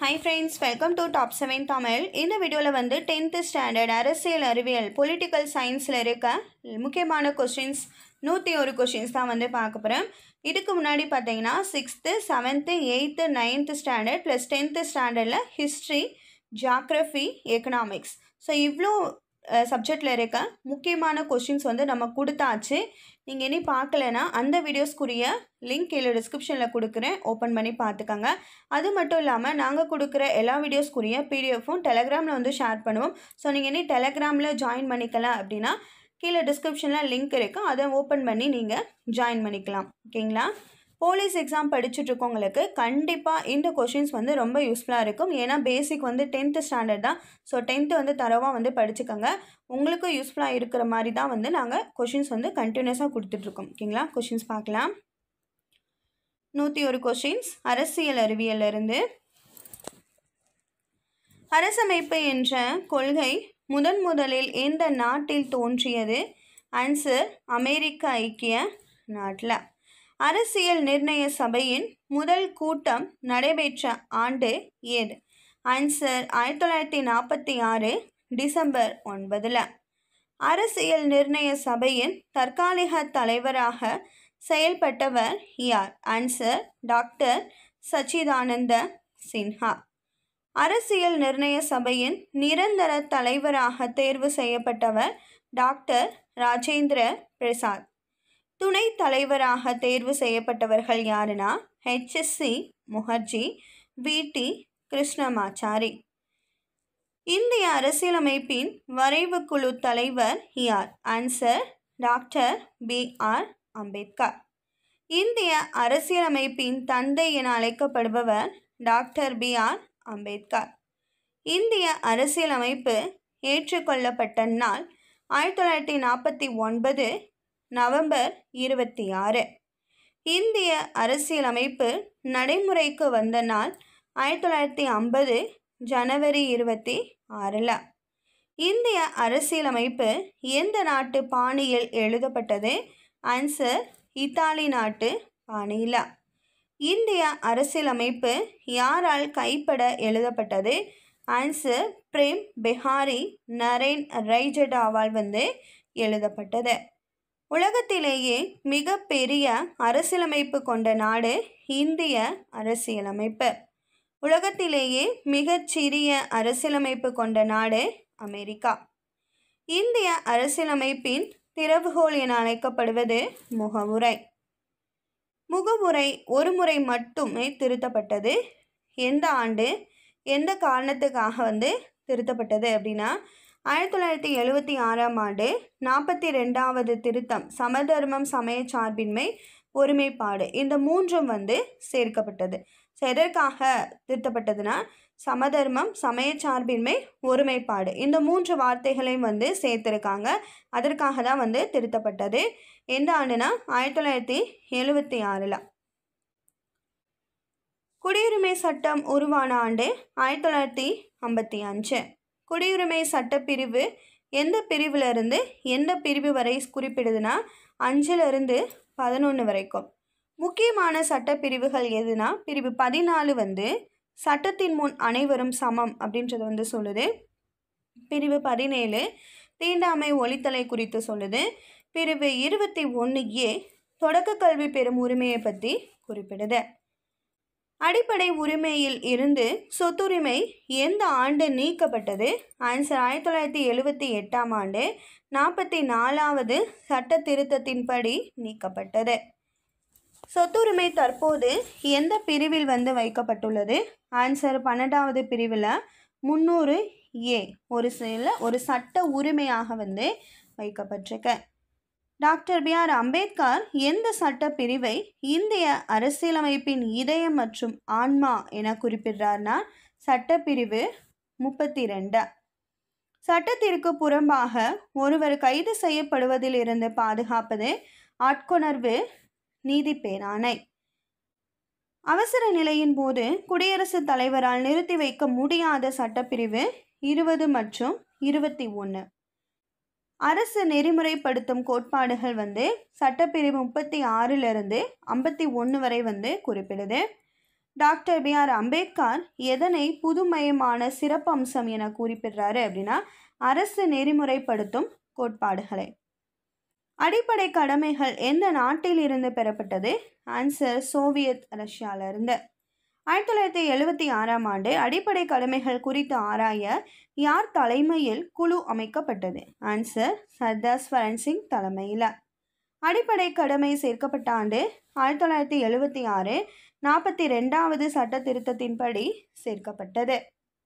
Hi friends, welcome to Top 7 Tamil. இந்த வீடியோவில் வந்து 10th ஸ்டாண்டர்ட் அரசியல் அறிவியல் பொலிட்டிக்கல் சயின்ஸில் இருக்க முக்கியமான கொஸ்டின்ஸ் 101 கொஸ்டின்ஸ் தான் வந்து பார்க்க போகிறோம். இதுக்கு முன்னாடி பார்த்தீங்கன்னா 6th, 7th, 8th, 9th standard plus 10th ஸ்டாண்டர்டில் ஹிஸ்ட்ரி, ஜியாகிரஃபி, எக்கனாமிக்ஸ் ஸோ இவ்வளோ சப்ஜெக்டில் இருக்க முக்கியமான கொஸ்டின்ஸ் வந்து நம்ம கொடுத்தாச்சு. நீங்கள் இனி பார்க்கலன்னா அந்த வீடியோஸ்க்குரிய லிங்க் கீழே டிஸ்கிரிப்ஷனில் கொடுக்குறேன், ஓப்பன் பண்ணி பார்த்துக்கோங்க. அது மட்டும் இல்லாமல் நாங்கள் கொடுக்குற எல்லா வீடியோஸ்க்குரிய பிடிஎஃப்பும் டெலகிராமில் வந்து ஷேர் பண்ணுவோம். ஸோ நீங்கள் இனி டெலகிராமில் ஜாயின் பண்ணிக்கலாம் அப்படின்னா கீழே டிஸ்கிரிப்ஷனில் லிங்க் இருக்குது, அதை ஓப்பன் பண்ணி நீங்கள் ஜாயின் பண்ணிக்கலாம். ஓகேங்களா? போலீஸ் எக்ஸாம் படிச்சுட்ருக்கவங்களுக்கு கண்டிப்பாக இந்த கொஷின்ஸ் வந்து ரொம்ப யூஸ்ஃபுல்லாக இருக்கும். ஏன்னா பேசிக் வந்து 10th ஸ்டாண்டர்ட் தான். ஸோ 10th வந்து தரவாக வந்து படிச்சுக்கோங்க. உங்களுக்கும் யூஸ்ஃபுல்லாக இருக்கிற மாதிரி தான் வந்து நாங்கள் கொஷின்ஸ் வந்து கண்டினியூஸாக கொடுத்துட்ருக்கோம். ஓகேங்களா? கொஷின்ஸ் பார்க்கலாம். 101 கொஷின்ஸ் அரசியல் அறிவியலிருந்து. அரசமைப்பு என்ற கொள்கை முதலில் எந்த நாட்டில் தோன்றியது? ஆன்சர் அமெரிக்க ஐக்கிய நாட்டில். அரசியல் நிர்ணய சபையின் முதல் கூட்டம் நடைபெற்ற ஆண்டு ஏது? Answer 1946 December 9. அரசியல் நிர்ணய சபையின் தற்காலிக தலைவராக செயல்பட்டவர் யார்? Answer doctor Sachchidananda Sinha. அரசியல் நிர்ணய சபையின் நிரந்தர தலைவராக தேர்வு செய்யப்பட்டவர் டாக்டர் ராஜேந்திர பிரசாத். துணை தலைவராக தேர்வு செய்யப்பட்டவர்கள் யாருன்னா HSC முகர்ஜி, VT கிருஷ்ணமாச்சாரி. இந்திய அரசியலமைப்பின் வரைவு குழு தலைவர் யார்? Answer doctor BR Ambedkar. இந்திய அரசியலமைப்பின் தந்தை என அழைக்கப்படுபவர் டாக்டர் BR அம்பேத்கர். இந்திய அரசியலமைப்பு ஏற்றுக்கொள்ளப்பட்ட நாள் 1949 நவம்பர் 26. இந்திய அரசியலமைப்பு நடைமுறைக்கு வந்த நாள் 1950 ஜனவரி 26. இந்திய அரசியலமைப்பு எந்த நாட்டு பாணியில் எழுதப்பட்டது? ஆன்சர் இத்தாலி நாட்டு பாணியில். இந்திய அரசியலமைப்பு யாரால் கைப்பட எழுதப்பட்டது? ஆன்சர் பிரேம் பெஹாரி நரேன் ரைஜடாவால் வந்து எழுதப்பட்டது. உலகத்திலேயே மிக பெரிய அரசியலமைப்பு கொண்ட நாடு இந்திய அரசியலமைப்பு. உலகத்திலேயே மிகச்சிறிய அரசியலமைப்பு கொண்ட நாடு அமெரிக்கா. இந்திய அரசியலமைப்பின் திறவுகோல் என அழைக்கப்படுவது முகவுரை. முகவுரை ஒரு முறை மட்டுமே திருத்தப்பட்டது. எந்த ஆண்டு, எந்த காரணத்துக்காக வந்து திருத்தப்பட்டது அப்படின்னா 1976 ஆண்டு 42வது திருத்தம் சமதர்மம், சமய சார்பின்மை, ஒருமைப்பாடு இந்த மூன்றும் வந்து சேர்க்கப்பட்டது. ஸோ எதற்காக திருத்தப்பட்டதுன்னா சமதர்மம், சமய சார்பின்மை, ஒருமைப்பாடு இந்த 3 வார்த்தைகளையும் வந்து சேர்த்துருக்காங்க. அதற்காக தான் வந்து திருத்தப்பட்டது. எந்த ஆண்டுனா 1976. குடியுரிமை சட்டம் உருவான ஆண்டு 1955. குடியுரிமை சட்டப்பிரிவு எந்த பிரிவிலிருந்து எந்த பிரிவு வரை குறிப்பிடுதுன்னா 5லிருந்து 11 வரைக்கும். முக்கியமான சட்டப்பிரிவுகள் எதுனா பிரிவு 14 வந்து சட்டத்தின் முன் அனைவரும் சமம் அப்படின்றது வந்து சொல்லுது. பிரிவு 17 தீண்டாமை ஒழித்தலை குறித்து சொல்லுது. பிரிவு 21A தொடக்க கல்வி பெறும் உரிமையை பற்றி குறிப்பிடுது. அடிப்படை உரிமையில் இருந்து சொத்துரிமை எந்த ஆண்டு நீக்கப்பட்டது? ஆன்சர் 1978 ஆண்டு 44வது சட்ட திருத்தத்தின்படி நீக்கப்பட்டது. சொத்துரிமை தற்போது எந்த பிரிவில் வந்து வைக்கப்பட்டுள்ளது? ஆன்சர் 12வது பிரிவில் 300A ஒரு சட்ட உரிமையாக வந்து வைக்கப்பட்டிருக்கு. டாக்டர் BR அம்பேத்கர் எந்த சட்ட பிரிவை இந்திய அரசியலமைப்பின் இதயம் மற்றும் ஆன்மா என குறிப்பிடுறார்னா சட்டப்பிரிவு 32. சட்டத்திற்கு புறம்பாக ஒருவர் கைது செய்யப்படுவதிலிருந்து பாதுகாப்பது ஆட்கொணர்வு நீதி பேராணை. அவசர நிலையின் போது குடியரசுத் தலைவரால் நிறுத்தி வைக்க முடியாத சட்டப்பிரிவு 20 மற்றும் 21. அரசு நெறிமுறைப்படுத்தும் கோட்பாடுகள் வந்து சட்டப்பிரிவு 36லிருந்து 51 வரை வந்து குறிப்பிடுது. Doctor B.R. அம்பேத்கர் எதனை புதுமையமான சிறப்பம்சம் என குறிப்பிடுறாரு அப்படின்னா அரசு நெறிமுறைப்படுத்தும் கோட்பாடுகளை. அடிப்படை கடமைகள் எந்த நாட்டில் இருந்து பெறப்பட்டது? Answer Soviet ரஷ்யாவிலிருந்து. 1976ஆம் ஆண்டு அடிப்படை கடமைகள் குறித்து ஆராய யார் தலைமையில் குழு அமைக்கப்பட்டது? ஆன்சர் சர்தார் ஸ்வரன் சிங் தலைமையில். அடிப்படை கடமை சேர்க்கப்பட்ட ஆண்டு 1976 42வது சட்ட திருத்தத்தின்படி சேர்க்கப்பட்டது.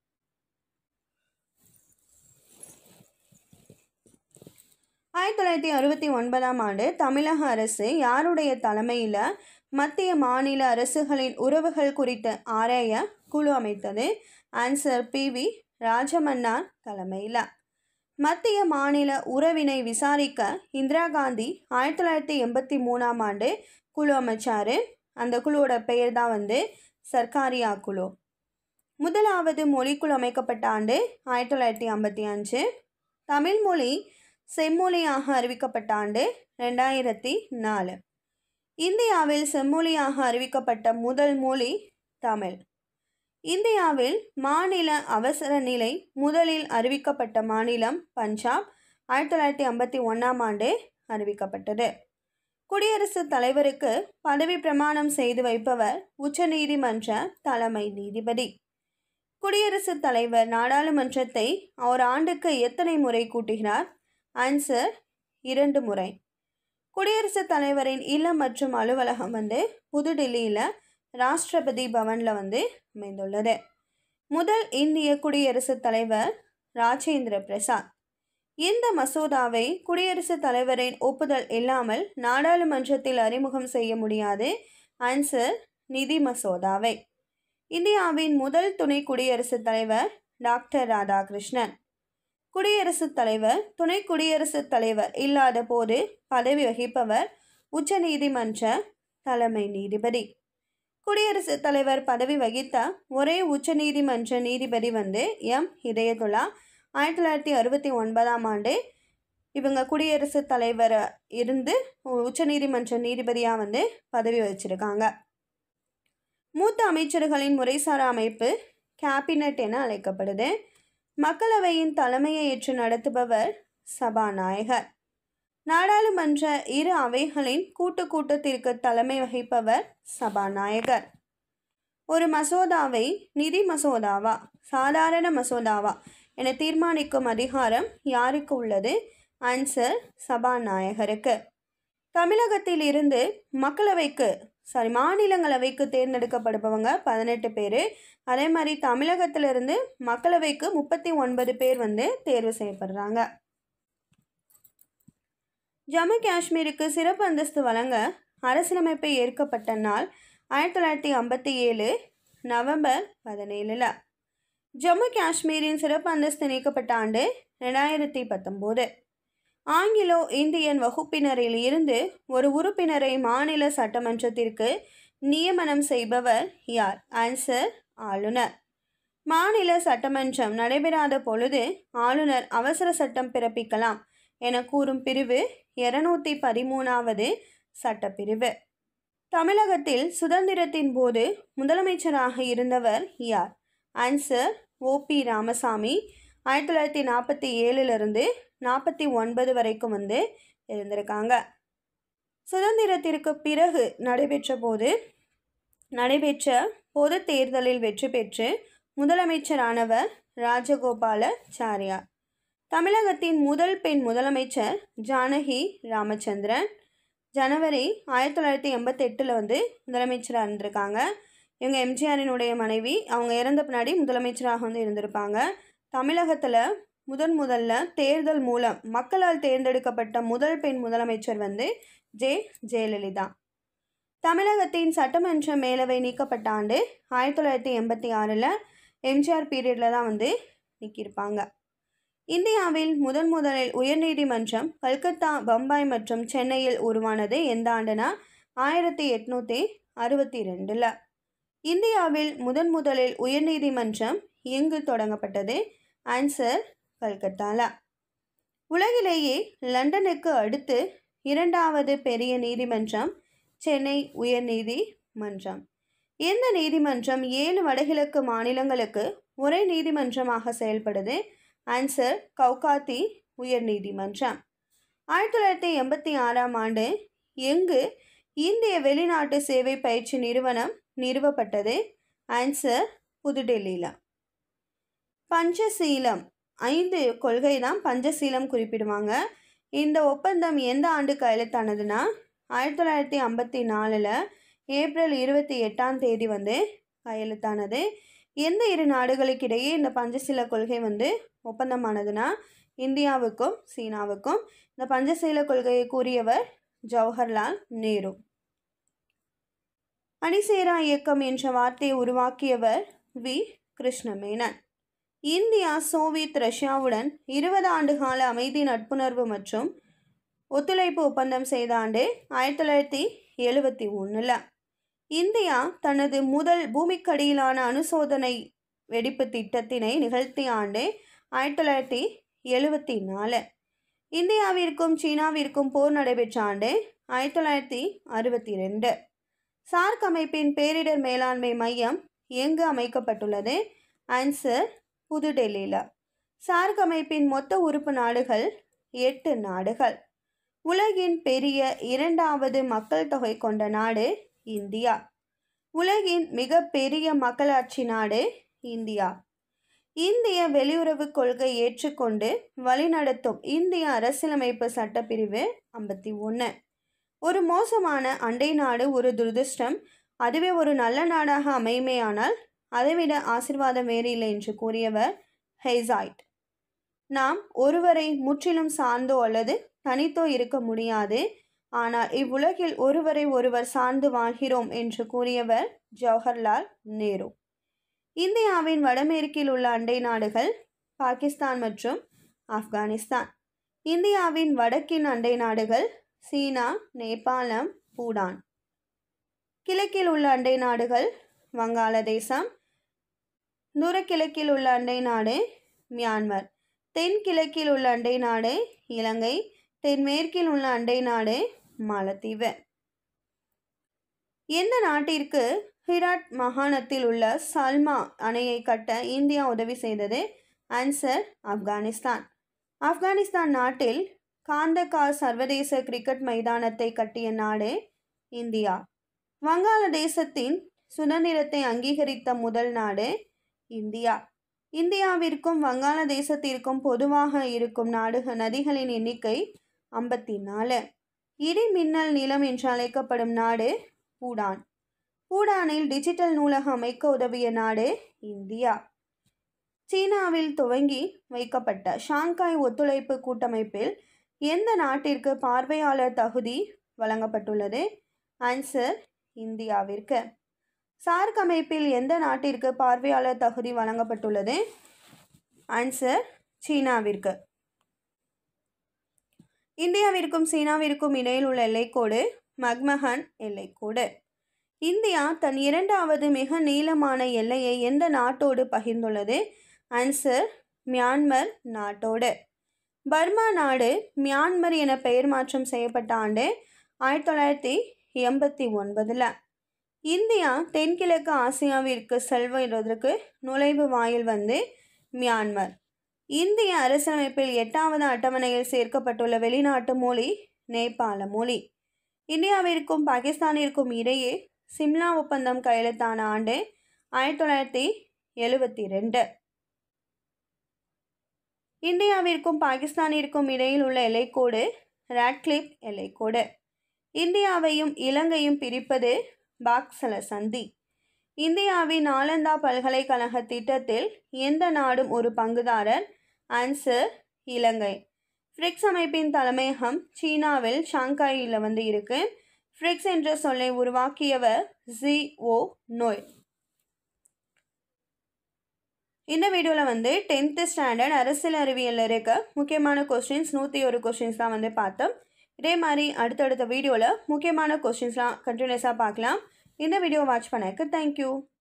1969ஆம் ஆண்டு தமிழக அரசு யாருடைய தலைமையில் மத்திய மாநில அரசுகளின் உறவுகள் குறித்து ஆராய குழு அமைத்தது? Answer P.V. ராஜமன்னார் தலைமையில். மத்திய மாநில உறவினை விசாரிக்க இந்திரா காந்தி 1983ஆம் ஆண்டு குழு அமைச்சார். அந்த குழுவோட பெயர் தான் சர்க்காரியா குழு. முதலாவது மொழிக்குழு அமைக்கப்பட்ட ஆண்டு 1955. தமிழ் மொழி செம்மொழியாக அறிவிக்கப்பட்ட ஆண்டு 2004. இந்தியாவில் செம்மொழியாக அறிவிக்கப்பட்ட முதல் மொழி தமிழ். இந்தியாவில் மாநில அவசர நிலை முதலில் அறிவிக்கப்பட்ட மாநிலம் பஞ்சாப். 1951ஆம் ஆண்டு அறிவிக்கப்பட்டது. குடியரசுத் தலைவருக்கு பதவி பிரமாணம் செய்து வைப்பவர் உச்சநீதிமன்ற தலைமை நீதிபதி. குடியரசுத் தலைவர் நாடாளுமன்றத்தை ஒரு ஆண்டுக்கு எத்தனை முறை கூட்டுகிறார்? ஆன்சர் 2 முறை. குடியரசுத் தலைவரின் இல்லம் மற்றும் அலுவலகம் புதுடில்லியில் ராஷ்டிரபதி பவனில் அமைந்துள்ளது. முதல் இந்திய குடியரசுத் தலைவர் ராஜேந்திர பிரசாத். இந்த மசோதாவை குடியரசுத் தலைவரின் ஒப்புதல் இல்லாமல் நாடாளுமன்றத்தில் அறிமுகம் செய்ய முடியாது. ஆன்சர் நிதி மசோதாவை. இந்தியாவின் முதல் துணை குடியரசுத் தலைவர் டாக்டர் ராதாகிருஷ்ணன். குடியரசுத் தலைவர் துணை குடியரசுத் தலைவர் இல்லாத போது பதவி வகிப்பவர் உச்சநீதிமன்ற தலைமை நீதிபதி. குடியரசுத் தலைவர் பதவி வகித்த ஒரே உச்சநீதிமன்ற நீதிபதி எம் ஹிதயத்துல்லா. 1969ஆம் ஆண்டு இவங்க குடியரசுத் தலைவர் இருந்து உச்சநீதிமன்ற நீதிபதியாக பதவி வச்சிருக்காங்க. மூத்த அமைச்சர்களின் முறைசாரா அமைப்பு கேபினட் என அழைக்கப்படுது. மக்களவையின் தலைமையை ஏற்று நடத்துபவர் சபாநாயகர். நாடாளுமன்ற இரு அவைகளின் கூட்டத்திற்கு தலைமை வகிப்பவர் சபாநாயகர். ஒரு மசோதாவை நிதி மசோதாவா சாதாரண மசோதாவா என தீர்மானிக்கும் அதிகாரம் யாருக்கு உள்ளது? ஆன்சர் சபாநாயகருக்கு. தமிழகத்தில் இருந்து மாநிலங்களவைக்கு தேர்ந்தெடுக்கப்படுபவங்க 18 பேர். அதே மாதிரி தமிழகத்திலிருந்து மக்களவைக்கு 39 பேர் தேர்வு செய்யப்படுறாங்க. ஜம்மு காஷ்மீருக்கு சிறப்பு அந்தஸ்து வழங்க அரசியலமைப்பு ஏற்கப்பட்ட நாள் 1957 நவம்பர் 17. ஜம்மு காஷ்மீரின் சிறப்பு அந்தஸ்து நீக்கப்பட்ட ஆண்டு 2019. ஆங்கிலோ இந்தியன் வகுப்பினரில் இருந்து ஒரு உறுப்பினரை மாநில சட்டமன்றத்திற்கு நியமனம் செய்பவர் யார்? ஆன்சர் ஆளுநர். மாநில சட்டமன்றம் நடைபெறாத பொழுது ஆளுநர் அவசர சட்டம் பிறப்பிக்கலாம் என கூறும் பிரிவு 213வது சட்டப்பிரிவு. தமிழகத்தில் சுதந்திரத்தின் போது முதலமைச்சராக இருந்தவர் யார்? Answer O.P. ராமசாமி. 1947 49 வரைக்கும் இருந்திருக்காங்க. சுதந்திரத்திற்கு பிறகு நடைபெற்ற பொது தேர்தலில் வெற்றி பெற்று முதலமைச்சரானவர் ராஜகோபாலாச்சாரியார். தமிழகத்தின் முதல் பெண் முதலமைச்சர் ஜானகி ராமச்சந்திரன். ஜனவரி 1988 முதலமைச்சராக இருந்திருக்காங்க. இவங்க எம்ஜிஆரினுடைய மனைவி. அவங்க இறந்த பின்னாடி முதலமைச்சராக இருந்திருப்பாங்க. தமிழகத்தில் முதல்ல தேர்தல் மூலம் மக்களால் தேர்ந்தெடுக்கப்பட்ட முதல் பெண் முதலமைச்சர் ஜெயலலிதா. தமிழகத்தின் சட்டமன்ற மேலவை நீக்கப்பட்ட ஆண்டு 1986 எம்ஜிஆர் பீரியடில் தான் நீக்கியிருப்பாங்க. இந்தியாவில் முதலில் உயர்நீதிமன்றம் கல்கத்தா, பம்பாய் மற்றும் சென்னையில் உருவானது எந்த ஆண்டுனா 1862. இந்தியாவில் முதலில் உயர்நீதிமன்றம் எங்கு தொடங்கப்பட்டது? ஆன்சர் கல்கத்தால. உலகிலேயே லண்டனுக்கு அடுத்து 2வது பெரிய நீதிமன்றம் சென்னை உயர்நீதிமன்றம். எந்த நீதிமன்றம் 7 வடகிழக்கு மாநிலங்களுக்கு ஒரே நீதிமன்றமாக செயல்படுது? ஆன்சர் கவுகாத்தி உயர் நீதிமன்றம். 1986ஆம் ஆண்டு எங்கு இந்திய வெளிநாட்டு சேவை பயிற்சி நிறுவனம் நிறுவப்பட்டது? ஆன்சர் புதுடெல்லியில். பஞ்சசீலம் 5 கொள்கை தான் பஞ்சசீலம் குறிப்பிடுவாங்க. இந்த ஒப்பந்தம் எந்த ஆண்டு கையெழுத்தானதுன்னா 1954 ஏப்ரல் 28ஆம் தேதி கையெழுத்தானது. எந்த 2 நாடுகளுக்கிடையே இந்த பஞ்சசீல கொள்கை ஒப்பந்தமானதுன்னா இந்தியாவுக்கும் சீனாவுக்கும். இந்த பஞ்சசீல கொள்கையை கூறியவர் ஜவஹர்லால் நேரு. அணிசேரா இயக்கம் என்ற வார்த்தையை உருவாக்கியவர் வி கிருஷ்ணமேனன். இந்தியா சோவியத் ரஷ்யாவுடன் 20 ஆண்டு கால அமைதி நட்புணர்வு மற்றும் ஒத்துழைப்பு ஒப்பந்தம் செய்த ஆண்டு 1971. இந்தியா தனது முதல் பூமிக்கடியிலான அணுசோதனை வெடிப்பு திட்டத்தினை நிகழ்த்திய ஆண்டு 1974. இந்தியாவிற்கும் சீனாவிற்கும் போர் நடைபெற்ற ஆண்டு 1962. சார்க் அமைப்பின் பேரிடர் மேலாண்மை மையம் எங்கு அமைக்கப்பட்டுள்ளது? ஆன்சர் புதுடெல்லியில். சார்க் அமைப்பின் மொத்த உறுப்பு நாடுகள் 8 நாடுகள். உலகின் பெரிய 2வது மக்கள் தொகை கொண்ட நாடு இந்தியா. உலகின் மிக பெரிய மக்களாட்சி நாடு இந்தியா. இந்திய வெளியுறவு கொள்கை ஏற்றுக்கொண்டு வழிநடத்தும் இந்திய அரசியலமைப்பு சட்டப்பிரிவு 51. ஒரு மோசமான அண்டை நாடு ஒரு துரதிர்ஷ்டம், அதுவே ஒரு நல்ல நாடாக அமையுமேயானால் அதைவிட ஆசீர்வாதம் வேறு இல்லை என்று கூறியவர் ஹெய்சாய்ட். நாம் ஒருவரை முற்றிலும் சார்ந்தோ அல்லது தனித்தோ இருக்க முடியாது, ஆனால் இவ்வுலகில் ஒருவரை ஒருவர் சார்ந்து வாழ்கிறோம் என்று கூறியவர் ஜவஹர்லால் நேரு. இந்தியாவின் வடமேற்கில் உள்ள அண்டை நாடுகள் பாகிஸ்தான் மற்றும் ஆப்கானிஸ்தான். இந்தியாவின் வடக்கின் அண்டை நாடுகள் சீனா, நேபாளம், பூடான். கிழக்கில் உள்ள அண்டை நாடுகள் வங்காளதேசம். தூரக்கிழக்கில் உள்ள அண்டை நாடு மியான்மர். தென்கிழக்கில் உள்ள அண்டை நாடு இலங்கை. தென்மேற்கில் உள்ள அண்டை நாடு மாலத்தீவு. எந்த நாட்டிற்கு ஹிராட் மாகாணத்தில் உள்ள சல்மா அணையை கட்ட இந்தியா உதவி செய்தது? ஆன்சர் ஆப்கானிஸ்தான். ஆப்கானிஸ்தான் நாட்டில் காந்தகார் சர்வதேச கிரிக்கெட் மைதானத்தை கட்டிய நாடு இந்தியா. வங்காளதேசத்தின் சுதந்திரத்தை அங்கீகரித்த முதல் நாடு இந்தியா. இந்தியாவிற்கும் வங்காளதேசத்திற்கும் பொதுவாக இருக்கும் நதிகளின் எண்ணிக்கை 54. இடி மின்னல் நிலம் என்று அழைக்கப்படும் நாடு பூடான். பூடானில் டிஜிட்டல் நூலகம் அமைக்க உதவிய நாடு இந்தியா. சீனாவில் துவங்கி வைக்கப்பட்ட ஷாங்காய் ஒத்துழைப்பு கூட்டமைப்பில் எந்த நாட்டிற்கு பார்வையாளர் தகுதி வழங்கப்பட்டுள்ளது? ஆன்சர் இந்தியாவிற்கு. சார்க் அமைப்பில் எந்த நாட்டிற்கு பார்வையாளர் தகுதி வழங்கப்பட்டுள்ளது? ஆன்சர் சீனாவிற்கு. இந்தியாவிற்கும் சீனாவிற்கும் இடையில் உள்ள எல்லைக்கோடு மக்மஹன் எல்லைக்கோடு. இந்தியா தன் 2வது மிக நீளமான எல்லையை எந்த நாட்டோடு பகிர்ந்துள்ளது? ஆன்சர் மியான்மர் நாட்டோடு. பர்மா நாடு மியான்மர் என பெயர் மாற்றம் செய்யப்பட்ட ஆண்டு 1989. இந்தியா தென்கிழக்கு ஆசியாவிற்கு செல்வதற்கு நுழைவு வாயில் மியான்மர். இந்திய அரசியலமைப்பில் 8வது அட்டவணையில் சேர்க்கப்பட்டுள்ள வெளிநாட்டு மொழி நேபாள மொழி. இந்தியாவிற்கும் பாகிஸ்தானிற்கும் இடையே சிம்லா ஒப்பந்தம் கையெழுத்தான ஆண்டு 1972. இந்தியாவிற்கும் பாகிஸ்தானிற்கும் இடையில் உள்ள எல்லைக்கோடு ராட்கிளிப் எல்லைக்கோடு. இந்தியாவையும் இலங்கையும் பிரிப்பது பாக்சல சந்தி. இந்தியாவின் நாலந்தா பல்கலைக்கழக திட்டத்தில் எந்த நாடும் ஒரு பங்குதாரர்? ஆன்சர் இலங்கை. பிரிக்ஸ் அமைப்பின் தலைமையகம் சீனாவில் ஷாங்காயில் இருக்கு. பிரிக்ஸ் என்ற சொல்லை உருவாக்கியவர் ஜி.ஓ. நோய். இந்த வீடியோவில் 10th ஸ்டாண்டர்ட் அரசியல் அறிவியலில் இருக்க முக்கியமான கொஸ்டின்ஸ் 101 கொஸ்டின்ஸ் தான் பார்த்தோம். இதே மாதிரி அடுத்தடுத்த வீடியோவில் முக்கியமான கொஸ்டின்ஸ்லாம் கண்டினியூஸாக பார்க்கலாம். இந்த வீடியோ வாட்ச் பண்ணதுக்கு தேங்க்யூ.